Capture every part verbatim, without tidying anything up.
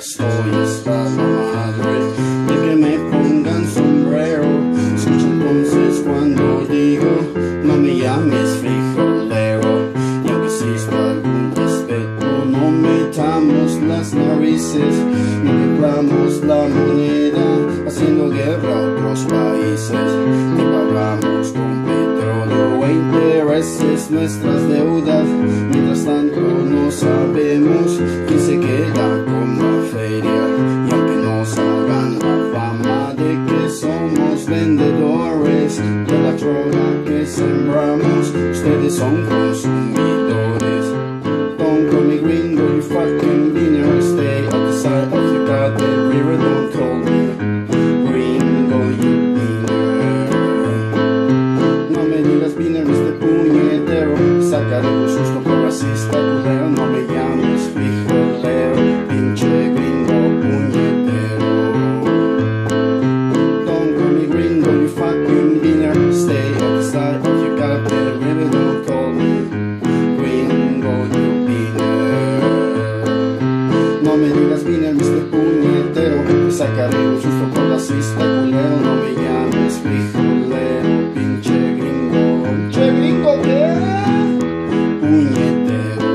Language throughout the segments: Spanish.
estoy hasta la madre de que me pongan sombrero. Escucha entonces cuando digo, no me llames frijolero. Y aunque exista algún respeto, no metamos las narices, no quebramos la moneda haciendo guerra a otros países. Te pagamos con petróleo e intereses nuestras deudas. Mientras tanto no sabemos quién se queda con la feria. Y aunque nos hagan la fama de que somos vendedores de la droga que sembramos, ustedes son consumidores. Don't call me gringo, you fucking beaner. Stay out the side of the goddamn river. Don't call me gringo, you beaner. No me digas beaner, este puñetero. Sacaré un susto por racista, culero. No me llames frijolero, pinche gringo puñetero. Don't call me gringo, you fucking beaner. Stay out the side of the goddamn river. Don't call me gringo, you beaner. No me digas beaner, este puñetero. Sacaré un susto por racista, culero. No me llames frijolero, pinche gringo. Pinche gringo, ¿qué? Puñetero.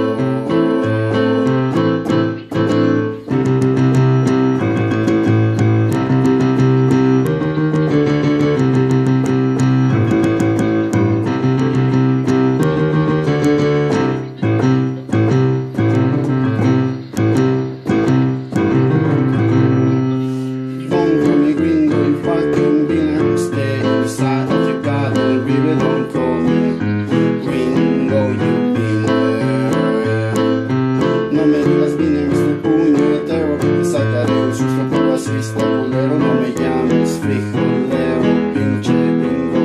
Don't call me gringo, you fucking beaner. Stay on the side of the goddamn river. Don't call me gringo, you beaner. No me digas beaner, este puñetero. Te sacaré un susto por racista, culero. No me llames frijolero, pinche gringo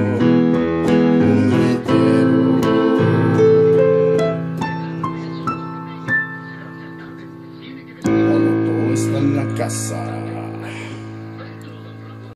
puñetero. Molotov está en la casa.